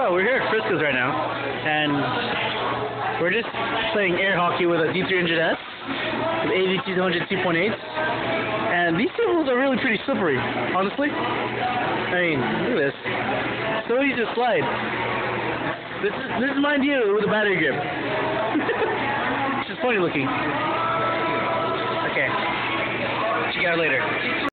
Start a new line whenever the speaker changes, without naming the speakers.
So we're here at Frisco's right now, and we're just playing air hockey with a D300s, with MB-D10 2.8, and these tables are really pretty slippery, honestly. I mean, look at this. So easy to slide. This is mind you with a battery grip. It's just funny looking. Okay. Check it out later.